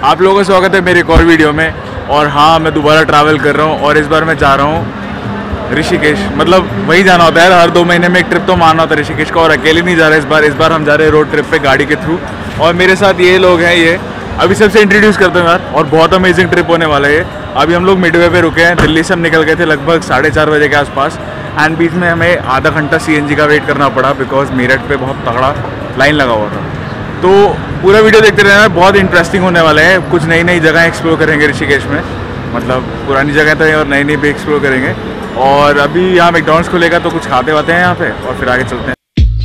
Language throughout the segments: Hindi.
आप लोगों का स्वागत है मेरे एक और वीडियो में। और हाँ, मैं दोबारा ट्रैवल कर रहा हूँ और इस बार मैं जा रहा हूँ ऋषिकेश। मतलब वही जाना होता है, हर 2 महीने में एक ट्रिप तो मारना होता है ऋषिकेश का। और अकेले नहीं जा रहे इस बार हम जा रहे हैं रोड ट्रिप पे गाड़ी के थ्रू। और मेरे साथ ये लोग हैं, ये अभी सबसे इंट्रोड्यूस करते हैं यार। और बहुत अमेजिंग ट्रिप होने वाला है ये। अभी हम लोग मिडवे पे रुके हैं, दिल्ली से हम निकल गए थे लगभग 4:30 बजे के आसपास। एंड बीच में हमें आधा घंटा CNG का वेट करना पड़ा बिकॉज मेरठ पे बहुत तगड़ा लाइन लगा हुआ था। तो पूरा वीडियो देखते रहना, बहुत इंटरेस्टिंग होने वाले हैं। कुछ नई नई जगह एक्सप्लोर करेंगे ऋषिकेश में, मतलब पुरानी जगह तो है और नई नई भी एक्सप्लोर करेंगे। और अभी यहाँ मैकडॉनल्ड्स खुलेगा तो कुछ खाते वाते हैं यहाँ पे और फिर आगे चलते हैं।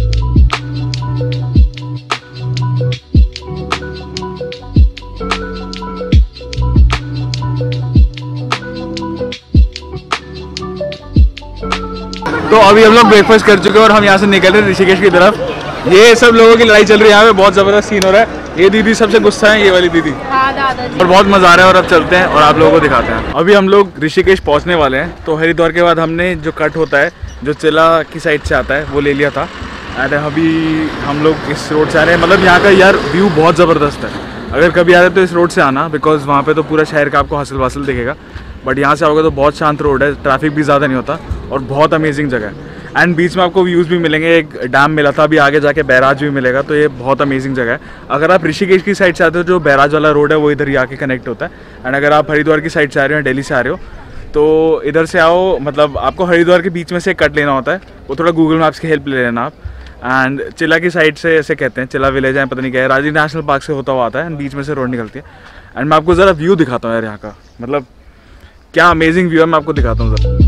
तो अभी हम लोग ब्रेकफास्ट कर चुके हैं और हम यहाँ से निकल रहे हैं ऋषिकेश की तरफ। ये सब लोगों की लड़ाई चल रही है यहाँ पे, बहुत ज़बरदस्त सीन हो रहा है। ये दीदी सबसे गुस्सा है, ये वाली दीदी। हाँ दादाजी। और बहुत मज़ा आ रहा है। और अब चलते हैं और आप लोगों को दिखाते हैं। अभी हम लोग ऋषिकेश पहुँचने वाले हैं। तो हरिद्वार के बाद हमने जो कट होता है जो चिला की साइड से आता है वो ले लिया था। एंड अभी हम लोग इस रोड से आ रहे हैं। मतलब यहाँ का यार व्यू बहुत ज़बरदस्त है। अगर कभी आ रहे तो इस रोड से आना, बिकॉज वहाँ पे तो पूरा शहर का आपको हासिल वासिल दिखेगा। बट यहाँ से आओगे तो बहुत शांत रोड है, ट्रैफिक भी ज़्यादा नहीं होता और बहुत अमेजिंग जगह है। एंड बीच में आपको व्यूज़ भी मिलेंगे। एक डैम मिला था, अभी आगे जाके बैराज भी मिलेगा। तो ये बहुत अमेजिंग जगह है। अगर आप ऋषिकेश की साइड से आते हो, जो बैराज वाला रोड है वो इधर ही आके कनेक्ट होता है। एंड अगर आप हरिद्वार की साइड से आ रहे हो, दिल्ली से आ रहे हो, तो इधर से आओ। मतलब आपको हरिद्वार के बीच में से कट लेना होता है, वो थोड़ा गूगल मैप्स की हेल्प ले लेना आप। एंड चिला की साइड से ऐसे कहते हैं, चिला विलेज है, पता नहीं क्या है, राजीव नेशनल पार्क से होता हुआ आता है। एंड बीच में से रोड निकलती है। एंड मैं आपको ज़रा व्यू दिखाता हूँ यार यहाँ का, मतलब क्या अमेजिंग व्यू है, मैं आपको दिखाता हूँ ज़रा।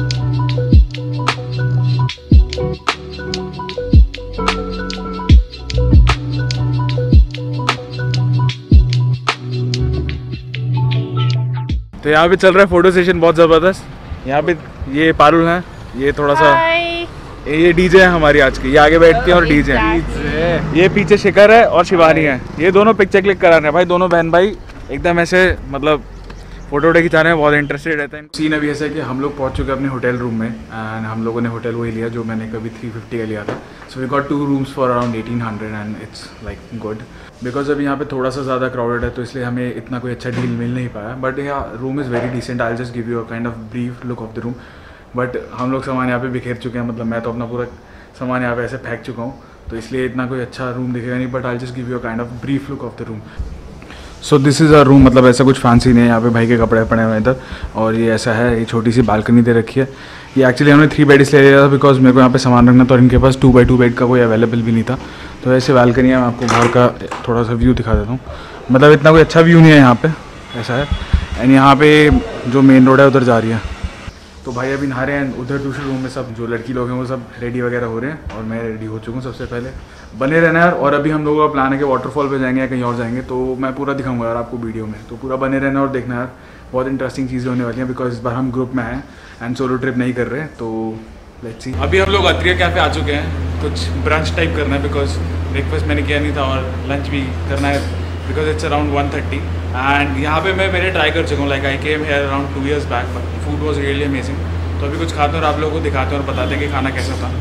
तो यहाँ पे चल रहा है फोटो सेशन बहुत ज़बरदस्त। यहाँ पे ये पारुल हैं, ये थोड़ा सा ये डीजे है हमारी आज की। ये आगे बैठती है और डीजे है। ये पीछे शिखर है और शिवानी है। ये दोनों पिक्चर क्लिक करा रहे हैं भाई, दोनों बहन भाई एकदम ऐसे, मतलब फोटो वोटो खिंचाने में बहुत इंटरेस्टेड रहते हैं। सीन अभी ऐसा है कि हम लोग पहुँच चुके हैं अपने होटल रूम में। एंड हम लोगों ने होटल वही लिया जो मैंने कभी 350 का लिया था। So we got 2 rooms for around 1800 and it's like good. Because अभी यहाँ पे थोड़ा सा ज़्यादा क्राउडेड है तो इसलिए हमें इतना कोई अच्छा डील मिल नहीं पाया। बट यहाँ room is very decent. I just give you a kind of brief look of the room. But हम लोग सामान यहाँ पे बिखेर चुके हैं, मतलब मैं तो अपना पूरा सामान यहाँ पे ऐसे फेंक चुका हूँ, तो इसलिए इतना कोई अच्छा रूम दिखेगा नहीं। But I just give you a kind of brief look of the room. So this is a room, मतलब ऐसा कुछ फैंसी नहीं है। यहाँ पे भाई के कपड़े पड़े हुए हैं इधर। और ये ऐसा है, ये छोटी सी बालकनी दे रखी है। ये एक्चुअली हमने 3 बेड इसलिए लिया था बिकॉज मेरे को यहाँ पे सामान रखना था और इनके पास 2x2 बेड का कोई अवेलेबल भी नहीं था। तो ऐसे बालकनी है। मैं आपको बाहर का थोड़ा सा व्यू दिखा देता हूँ। मतलब इतना कोई अच्छा व्यू नहीं है यहाँ पे, ऐसा है। एंड यहाँ पे जो मेन रोड है उधर जा रही है। तो भाई अभी नहा रहे हैं। उधर दूसरे रूम में सब जो लड़की लोग हैं वो सब रेडी वगैरह हो रहे हैं और मैं रेडी हो चुका हूँ। सबसे पहले बने रहना यार। और अभी हम लोगों का प्लान है कि वाटरफॉल पे जाएंगे या कहीं और जाएंगे, तो मैं पूरा दिखाऊंगा यार आपको वीडियो में। तो पूरा बने रहना और देखना यार, बहुत इंटरेस्टिंग चीज़ें होने वाली हैं। बिकॉज इस बार हम ग्रुप में हैं एंड सोलो ट्रिप नहीं कर रहे। तो लेट्स सी। अभी हम लोग अत्रिया कैफे आ चुके हैं। कुछ ब्रंच टाइप करना है बिकॉज ब्रेकफास्ट मैंने किया नहीं था और लंच भी करना है बिकॉज इट्स अराउंड 1:30। एंड यहाँ पे मैं मैंने ट्राई कर चुका हूँ। Like I came here around 2 years back, but food was really amazing. तो अभी कुछ खाते हैं और आप लोगों को दिखाते हैं और बताते हैं कि खाना कैसा था।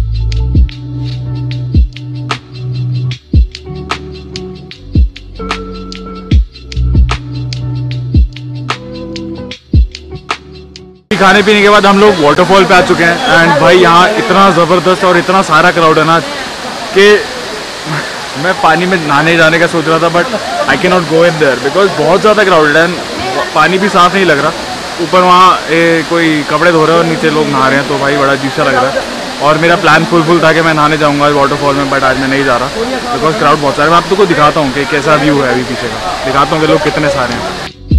खाने पीने के बाद हम लोग वाटरफॉल पे आ चुके हैं। एंड भाई यहाँ इतना ज़बरदस्त और इतना सारा क्राउड है ना कि मैं पानी में नहाने जाने का सोच रहा था, but I can not go in there because बहुत ज़्यादा क्राउडेड है। पानी भी साफ नहीं लग रहा। ऊपर वहाँ कोई कपड़े धो रहे हैं और नीचे लोग नहा रहे हैं, तो भाई बड़ा अजीब सा लग रहा है। और मेरा प्लान फुल था कि मैं नहाने जाऊँगा वाटरफॉल में, बट आज मैं नहीं जा रहा बिकॉज क्राउड बहुत सारा है। मैं आप लोग को दिखाता हूँ कि कैसा व्यू है अभी पीछे का, दिखाता हूँ कि लोग कितने सारे हैं।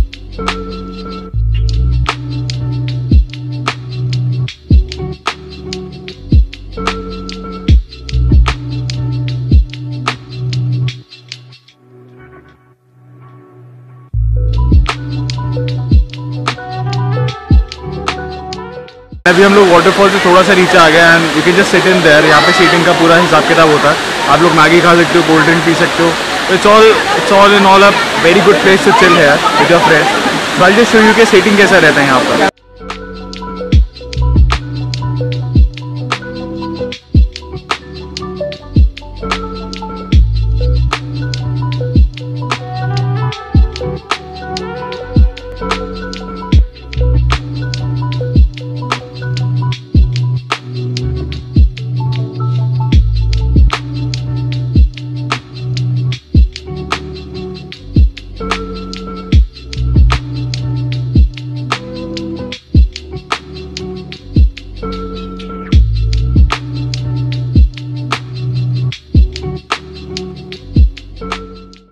अभी हम लोग वाटरफॉल से थोड़ा सा नीचे आ गए and you can just sit in there. यहाँ पे सीटिंग का पूरा हिसाब किताब होता है। आप लोग मैगी खा सकते हो, कोल्ड ड्रिंक पी सकते हो। It's all in all a very good place to chill है with your friends. So I just show you कि सीटिंग कैसा रहता है यहाँ पर।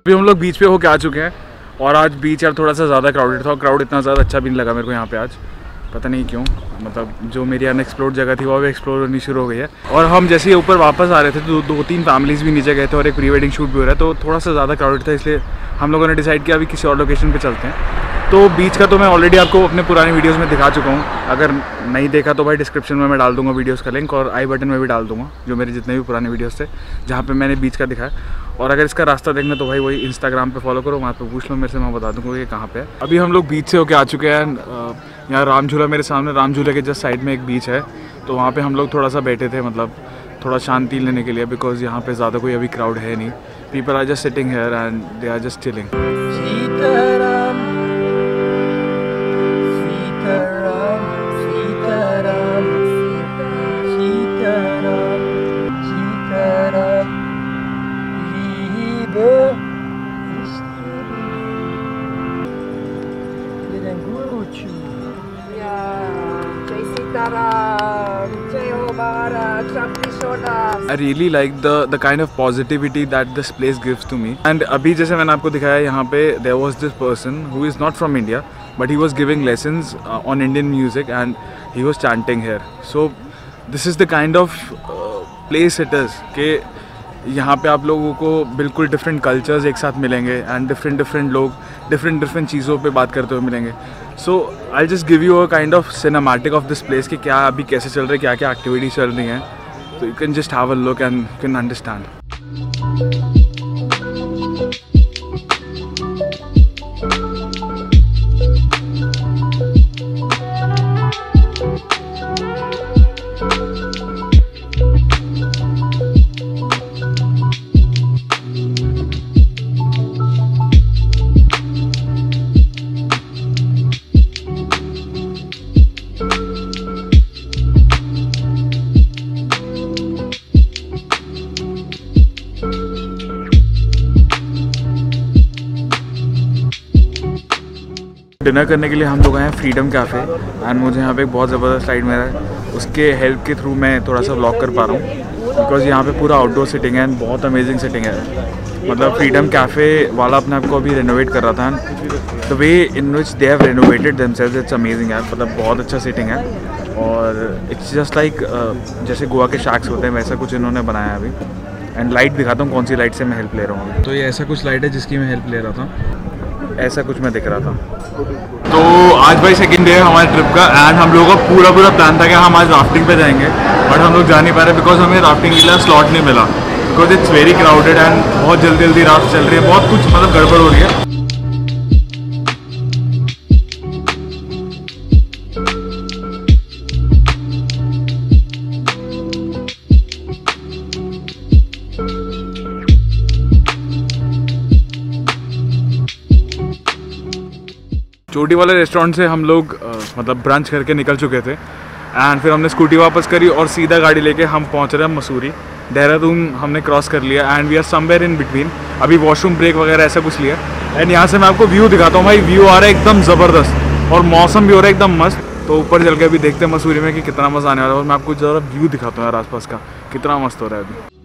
अभी हम लोग बीच पे होके आ चुके हैं और आज बीच यार थोड़ा सा ज़्यादा क्राउडेड था और क्राउड इतना ज़्यादा अच्छा भी नहीं लगा मेरे को यहाँ पे आज, पता नहीं क्यों। मतलब जो मेरी अनएक्सप्लोर्ड जगह थी वो भी एक्सप्लोर होनी शुरू हो गई है। और हम जैसे ही ऊपर वापस आ रहे थे तो दो तीन फैमिलीज़ भी नीचे गए थे और एक प्री वेडिंग शूट भी हो रहा है, तो थोड़ा सा ज़्यादा क्राउडेड था, इसलिए हम लोगों ने डिसाइड किया अभी किसी और लोकेशन पे चलते हैं। तो बीच का तो मैं ऑलरेडी आपको अपने पुराने वीडियोस में दिखा चुका हूँ, अगर नहीं देखा तो भाई डिस्क्रिप्शन में मैं डाल दूँगा वीडियोस का लिंक और आई बटन में भी डाल दूँगा जो मेरे जितने भी पुराने वीडियोस थे जहाँ पे मैंने बीच का दिखाया। और अगर इसका रास्ता देखना तो भाई वही इंस्टाग्राम पे फॉलो करो, वहाँ पे पूछ लो मेरे से, मैं बता दूँगा कि कहाँ पे है। अभी हम लोग बीच से होके आ चुके हैं। यहाँ राम झूला मेरे सामने, राम झूले के जस्ट साइड में एक बीच है, तो वहाँ पे हम लोग थोड़ा सा बैठे थे, मतलब थोड़ा शांति लेने के लिए, बिकॉज यहाँ पे ज़्यादा कोई अभी क्राउड है नहीं। People are just sitting here and they are just chilling. I really like the kind of positivity that this place gives to me. And अभी जैसे मैंने आपको दिखाया यहाँ पे there was this person who is not from India but he was giving lessons on Indian music and he was chanting here. So this is the kind of place it is कि यहाँ पे आप लोगों को बिल्कुल डिफरेंट कल्चर्स एक साथ मिलेंगे एंड डिफरेंट लोग डिफरेंट चीज़ों पे बात करते हुए मिलेंगे। So I just give you a kind of cinematic of this place कि क्या अभी कैसे चल रहा है, क्या क्या एक्टिविटीज चल रही हैं, तो you can just have a look and you can understand. Dinner करने के लिए हम लोग आए हैं फ्रीडम कैफ़े एंड मुझे यहाँ पे एक बहुत ज़बरदस्त साइड मिला है, उसके हेल्प के थ्रू मैं थोड़ा सा व्लॉग कर पा रहा हूँ, बिकॉज यहाँ पे पूरा आउटडोर सिटिंग है एंड बहुत अमेजिंग सिटिंग है। मतलब फ्रीडम कैफ़े वाला अपने आप को अभी रेनोवेट कर रहा था and the way in which they have renovated themselves it's amazing यार। मतलब बहुत अच्छा सिटिंग है और इट्स जस्ट लाइक जैसे गोवा के शैक्स होते हैं वैसा कुछ इन्होंने बनाया अभी। एंड लाइट दिखाता हूँ कौन सी लाइट से मैं हेल्प ले रहा हूँ। तो ये ऐसा कुछ लाइट है जिसकी मैं हेल्प ले रहा था, ऐसा कुछ मैं दिख रहा था। तो आज भाई सेकंड डे है हमारे ट्रिप का एंड हम लोगों का पूरा प्लान था कि हम आज राफ्टिंग पे जाएंगे, बट हम लोग जा नहीं पा रहे बिकॉज हमें राफ्टिंग के लिए स्लॉट नहीं मिला, because it's very crowded and बहुत जल्दी राफ्ट चल रही है, बहुत कुछ मतलब गड़बड़ हो रही है। चोटी वाले रेस्टोरेंट से हम लोग मतलब ब्रंच करके निकल चुके थे एंड फिर हमने स्कूटी वापस करी और सीधा गाड़ी लेके हम पहुंच रहे हैं मसूरी। देहरादून हमने क्रॉस कर लिया and we are somewhere in between. अभी वॉशरूम ब्रेक वगैरह ऐसा कुछ लिया एंड यहाँ से मैं आपको व्यू दिखाता हूँ। भाई व्यू आ रहा है एकदम ज़बरदस्त और मौसम भी हो रहा है एकदम मस्त। तो ऊपर चल के अभी देखते हैं मसूरी में कि कितना मज़ा आने वाला है और मैं आपको ज़रा व्यू दिखाता हूँ यार आसपास का, कितना मस्त हो रहा है अभी।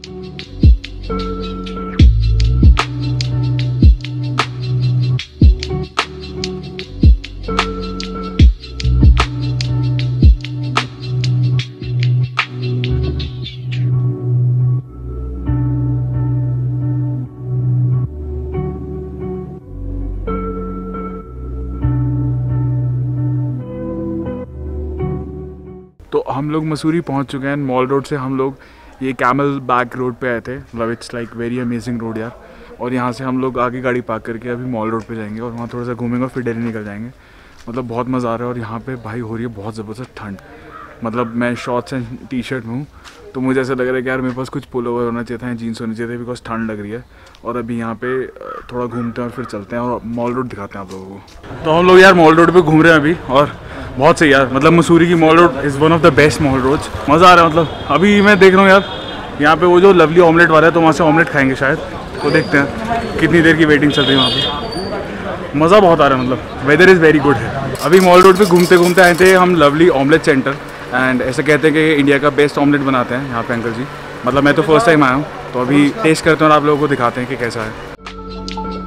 तो हम लोग मसूरी पहुंच चुके हैं। मॉल रोड से हम लोग ये कैमल बैक रोड पे आए थे। मतलब it's like very amazing road यार। और यहाँ से हम लोग आगे गाड़ी पार्क करके अभी मॉल रोड पे जाएंगे और वहाँ थोड़ा सा घूमेंगे और फिर दिल्ली निकल जाएंगे। मतलब बहुत मज़ा आ रहा है। और यहाँ पे भाई हो रही है बहुत ज़बरदस्त ठंड। मतलब मैं शॉर्ट्स एंड टी शर्ट में हूँ तो मुझे ऐसा लग रहा है कि यार मेरे पास कुछ पुलोवर होना चाहिए था, जीन्स होनी चाहिए थे, बिकॉज ठंड लग रही है। और अभी यहाँ पे थोड़ा घूमते हैं और फिर चलते हैं और मॉल रोड दिखाते हैं आप लोगों को। तो हम लोग यार मॉल रोड पे घूम रहे हैं अभी और बहुत सही यार। मतलब मसूरी की mall road is one of the best mall roads. मज़ा आ रहा है। मतलब अभी मैं देख रहा हूँ यार यहाँ पे वो जो लवली ऑमलेट वाला है तो वहाँ से ऑमलेट खाएंगे शायद। तो देखते हैं कितनी देर की वेटिंग चल रही है वहाँ पे। मज़ा बहुत आ रहा है। मतलब वेदर इज़ वेरी गुड है। अभी मॉल रोड पे घूमते घूमते आए थे हम लवली ऑमलेट सेंटर एंड ऐसे कहते हैं कि इंडिया का बेस्ट ऑमलेट बनाते हैं यहाँ पे अंकल जी। मतलब मैं तो फर्स्ट टाइम आया हूँ तो अभी टेस्ट करते हैं और आप लोगों को दिखाते हैं कि कैसा है।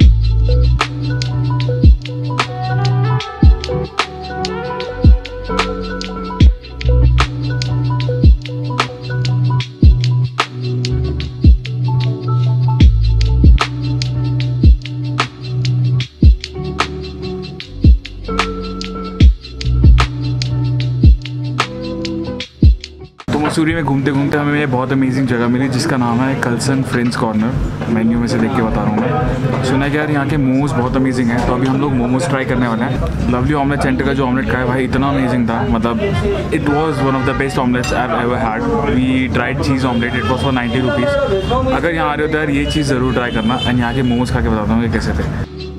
मसूरी में घूमते घूमते हमें ये बहुत अमेजिंग जगह मिली जिसका नाम है कलसन फ्रेंड्स कॉर्नर। मेन्यू में से देख के बता रहा हूँ मैं। सुना है कि यार यहाँ के मोमोज बहुत अमेजिंग हैं, तो अभी हम लोग मोमोज ट्राई करने वाले हैं। लवली ऑमलेट सेंटर का जो ऑमलेट खाया भाई इतना अमेजिंग था, मतलब it was one of the best omelettes I have ever had. We tried cheese omelette, it was for 90 rupees. अगर यहाँ आ रहे हो तो यार ये चीज़ ज़रूर ट्राई करना। एंड यहाँ के मोमोज खा के बताता हूँ कि कैसे थे।